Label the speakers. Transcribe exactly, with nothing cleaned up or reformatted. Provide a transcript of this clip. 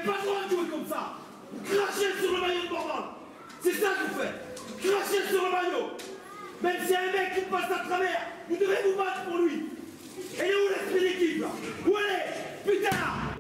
Speaker 1: pas le droit de jouer comme ça. Vous crachez sur le maillot de Morvan. C'est ça que vous faites. Crachez sur le maillot. Même s'il y a un mec qui passe à travers, vous devez vous battre pour lui. Et il est où l'esprit d'équipe là? Où elle est? Putain!